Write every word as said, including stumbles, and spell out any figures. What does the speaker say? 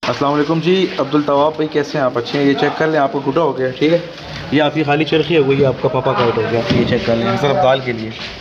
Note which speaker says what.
Speaker 1: अस्सलाम वालेकुम जी। अब्दुल तवाब भाई कैसे हैं आप? अच्छे हैं? ये चेक कर लें, आपको टूटा हो गया, ठीक है। ये आपकी खाली चरखी हो गई, आपका पापा का हो गया, ये चेक कर लें, सिर्फ दाल के लिए।